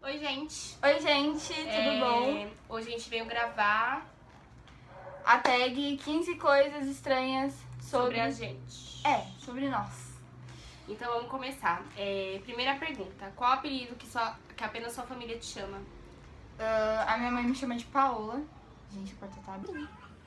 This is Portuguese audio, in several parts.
Oi, gente. Oi, gente, tudo bom? Hoje a gente veio gravar a tag 15 coisas estranhas sobre a gente. Sobre nós. Então vamos começar. Primeira pergunta. Qual apelido que apenas sua família te chama? A minha mãe me chama de Paola. Gente, a porta tá abrindo.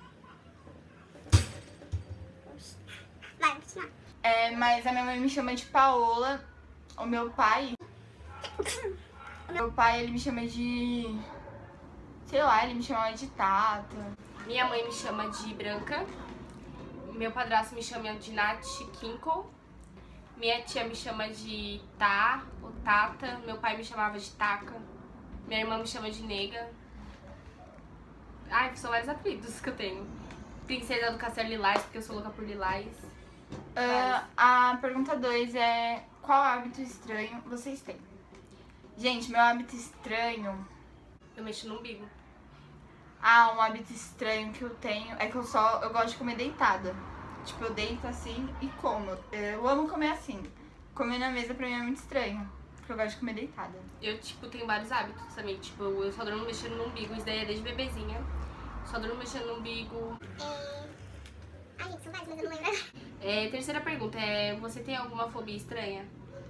Vai, continuar. Mas a minha mãe me chama de Paola. O meu pai... ele me chama de... sei lá, ele me chamava de Tata. Minha mãe me chama de Branca. Meu padrasto me chama de Nath Kinkle. Minha tia me chama de Tá ou Tata. Meu pai me chamava de Taca. Minha irmã me chama de Nega. Ai, são vários apelidos que eu tenho. Princesa do Castelo Lilás, porque eu sou louca por lilás. A pergunta 2 é: qual hábito estranho vocês têm? Gente, meu hábito estranho... Eu mexo no umbigo. Um hábito estranho que eu tenho é que eu gosto de comer deitada. Tipo, eu deito assim e como. Eu amo comer assim. Comer na mesa pra mim é muito estranho, porque eu gosto de comer deitada. Eu, tenho vários hábitos também. Tipo, eu só durmo mexendo no umbigo. Isso daí é desde bebezinha. Só durmo mexendo no umbigo. Ai, gente, são vários, mas eu não lembro. Terceira pergunta você tem alguma fobia estranha?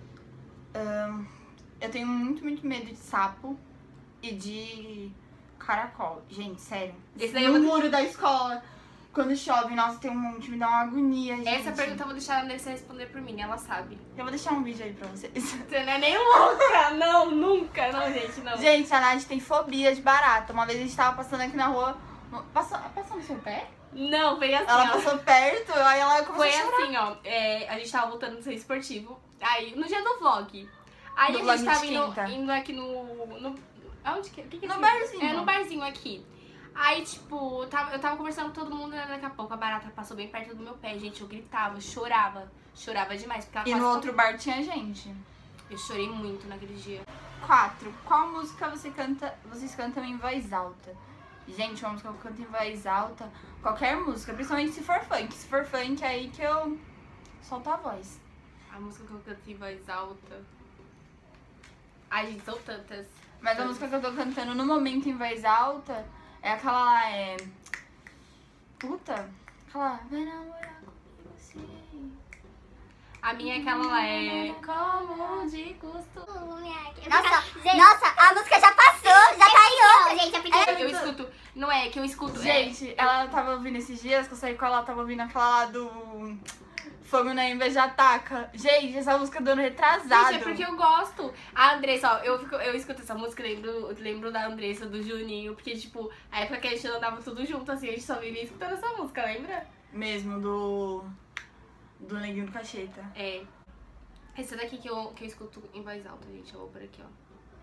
Eu tenho muito medo de sapo e de caracol. Gente, sério. Esse daí no muro da escola, quando chove, nossa, tem um monte, me dá uma agonia, gente. Essa pergunta eu vou deixar a Andressa responder por mim, ela sabe. Eu vou deixar um vídeo aí pra vocês. Você não é nem louca, não, nunca, não, gente, não. Gente, a Nath tem fobia de barata. Uma vez a gente tava passando aqui na rua. Passou no seu pé? Não, foi assim, Ela ó. passou perto, aí ela começou Foi a chorar. assim, ó. A gente tava voltando do centro esportivo. Aí, no dia do vlog. Aí Do a gente vlog de tava quinta. indo aqui no. Aonde que é? Que No aqui? barzinho. No barzinho aqui. Aí, tipo, eu tava conversando com todo mundo, né? Daqui a pouco a barata passou bem perto do meu pé, gente. Eu gritava, chorava. Chorava demais. Porque ela E no quase outro bar tinha gente. Eu chorei muito naquele dia. 4. Qual música vocês cantam em voz alta? Gente, uma música que eu canto em voz alta, qualquer música, principalmente se for funk. Se for funk, é aí que eu solto a voz. A música que eu canto em voz alta. Ai, gente, são tantas. Mas a música que eu tô cantando no momento em voz alta é aquela lá, Puta, aquela... Vai namorar comigo assim. A minha é aquela lá, como de costume. Nossa, a música já passou, já tá em outra, gente. Eu escuto, não é que eu escuto. Gente, ela tava ouvindo esses dias que eu saí com ela, tava ouvindo aquela lá do Fogo na Inveja Ataca. Gente, essa música do ano retrasado. Gente, é porque eu gosto. A Andressa, ó, eu escuto essa música, lembro da Andressa, do Juninho, porque, tipo, a época que a gente andava tudo junto, assim, a gente só vivia escutando essa música, lembra? Mesmo, do Neguinho do Cacheta. Essa daqui que eu escuto em voz alta, gente, eu vou por aqui, ó.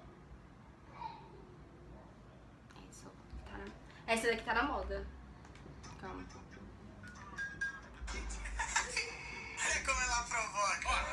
Essa daqui tá na moda. Calma. Olha como ela provoca.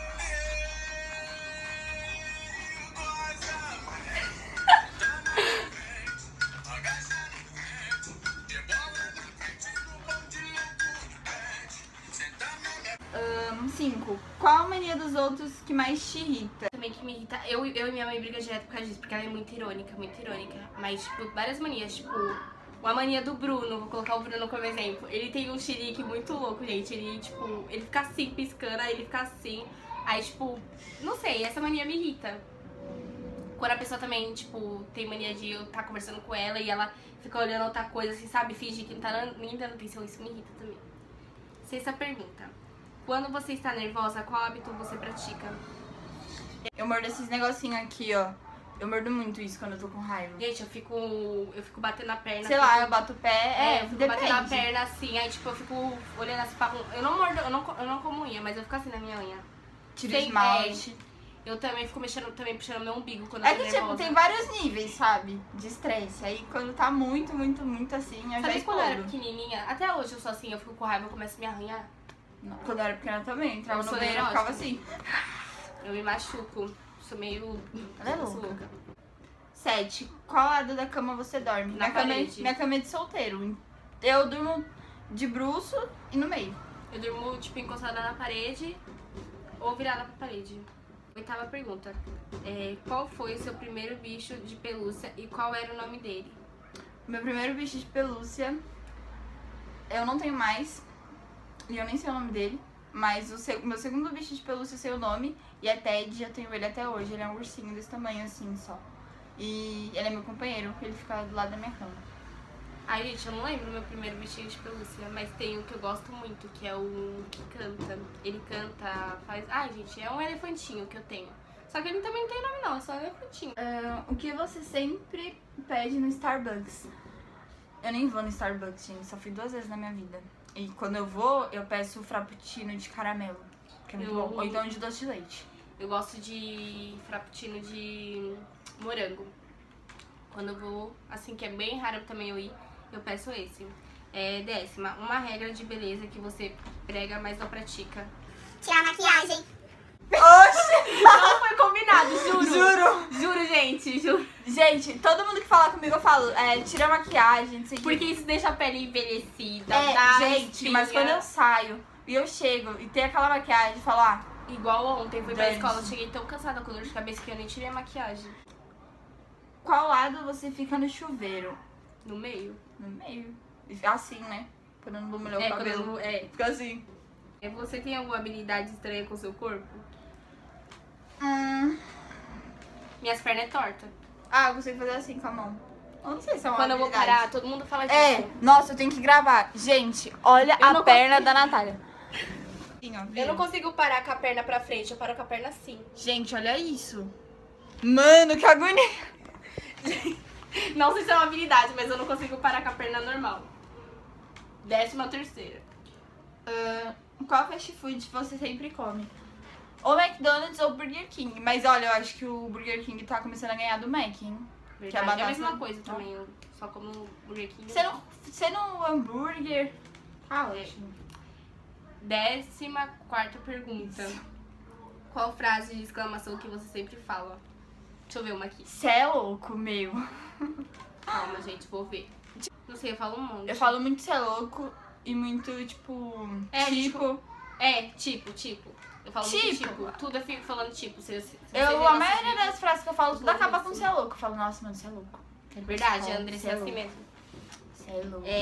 Cinco. Qual a mania dos outros que mais te irrita? Também que me irrita. Eu e minha mãe brigam direto por causa disso, porque ela é muito irônica, muito irônica. Mas, tipo, várias manias, tipo, uma mania do Bruno, vou colocar o Bruno como exemplo. Ele tem um xerique muito louco, gente. Ele, tipo, ele fica assim, piscando, aí ele fica assim. Aí, tipo, não sei, essa mania me irrita. Quando a pessoa também, tipo, tem mania de eu estar conversando com ela e ela fica olhando outra coisa, assim, sabe? Finge que não tá nem dando atenção, isso me irrita também. Sexta pergunta. Quando você está nervosa, qual hábito você pratica? Eu mordo esses negocinhos aqui, ó. Eu mordo muito isso quando eu tô com raiva. Gente, eu fico batendo a perna. Sei lá, eu bato o pé, eu fico depende. batendo a perna assim, aí tipo, eu fico olhando assim pra... Eu não mordo, eu não como unha, mas eu fico assim na minha unha. Tiro Sem- esmalte. Eu também fico puxando meu umbigo quando É eu tô que, tipo, nervosa. tem vários níveis, sabe? De estresse. Aí quando tá muito assim, eu já Sabe quando eu era explodo. pequenininha? Até hoje eu sou assim, eu fico com raiva, eu começo a me arranhar. Não, quando eu era pequena também, entrava Eu no sou banheiro e ficava assim. neurótica. Eu me machuco. Sou meio... Ela é eu sou louca. 7. Qual lado da cama você dorme? Na parede. Minha cama é de solteiro. Eu durmo de bruço e no meio. Eu durmo, tipo, encostada na parede ou virada pra parede. 8ª pergunta. Qual foi o seu primeiro bicho de pelúcia e qual era o nome dele? Meu primeiro bicho de pelúcia, eu não tenho mais, e eu nem sei o nome dele, mas meu segundo bicho de pelúcia eu sei o nome, e é Ted, eu tenho ele até hoje, ele é um ursinho desse tamanho assim só. E ele é meu companheiro, ele fica do lado da minha cama. Ai, gente, eu não lembro o meu primeiro bichinho de pelúcia, mas tem um que eu gosto muito, que é o que canta. Ele canta, faz... Ai, gente, é um elefantinho que eu tenho. Só que ele também não tem nome não, é só um elefantinho. O que você sempre pede no Starbucks? Eu nem vou no Starbucks, gente, só fui 2 vezes na minha vida. E quando eu vou, eu peço o frappuccino de caramelo, que é muito bom, ou então de doce de leite. Eu gosto de frappuccino de morango. Quando eu vou, assim, que é bem raro também eu ir, eu peço esse. 10ª, uma regra de beleza que você prega, mas não pratica. Tirar maquiagem. Oxi! Não foi combinado, juro. Juro! Juro, gente, juro. Gente, todo mundo que fala comigo eu falo, tira a maquiagem, não sei o que. Porque isso deixa a pele envelhecida, dá gente, espinha. mas quando eu saio e eu chego e tem aquela maquiagem, eu falo, Igual ontem, fui pra Dane-se. escola, cheguei tão cansada com dor de cabeça que eu nem tirei a maquiagem. qual lado você fica no chuveiro? No meio. No meio. Assim, né? Quando eu não vou molhar o cabelo. Fica assim. Você tem alguma habilidade estranha com o seu corpo? Minhas pernas é torta. Eu consigo fazer assim com a mão. Eu não sei se é uma Quando eu vou habilidade. parar, todo mundo fala disso. Nossa, eu tenho que gravar. Gente, olha Eu a não perna da Natália. Eu não consigo parar com a perna pra frente, eu paro com a perna assim. Gente, olha isso. Mano, que agonia. Não sei se é uma habilidade, mas eu não consigo parar com a perna normal. 13ª. Qual fast food você sempre come? Ou McDonald's ou Burger King. Mas olha, eu acho que o Burger King tá começando a ganhar do Mac, hein? Verdade, Que a batata- é a mesma coisa também, eu só como Burger King. Você no hambúrguer. ótimo. 14ª pergunta. Qual frase de exclamação que você sempre fala? Deixa eu ver uma aqui. Cê é louco, meu. Calma, gente, vou ver. Não sei, eu falo um monte. Eu falo muito cê é louco e muito, tipo... Tipo. Eu falo Tipo. muito tipo. Tudo eu fico falando tipo. A maioria das frases que eu falo, tudo acaba com cê é louco. Eu falo, nossa, mano, cê é louco. Verdade, a Andressa é assim mesmo. Cê é louco.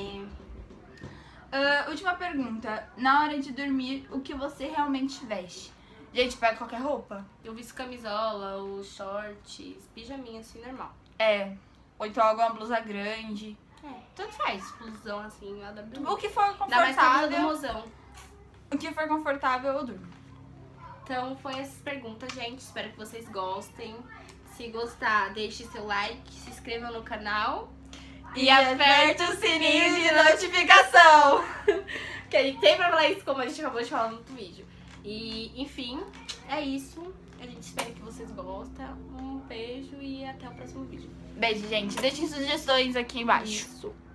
Última pergunta. Na hora de dormir, o que você realmente veste? Gente, pega qualquer roupa. Eu visto camisola, os shorts, pijaminha assim, normal. Ou então alguma blusa grande. Tanto faz. Blusão assim, eu adoro dormir. O que for Ainda mais com a blusa do confortável. mozão. O que for confortável, eu durmo. Então, foi essas perguntas, gente. Espero que vocês gostem. Se gostar, deixe seu like, se inscreva no canal. E aperta o sininho de notificação. Que a gente sempre fala isso, como a gente acabou de falar no outro vídeo. E, enfim, é isso. A gente espera que vocês gostem. Um beijo e até o próximo vídeo. Beijo, gente. Deixem sugestões aqui embaixo. Isso.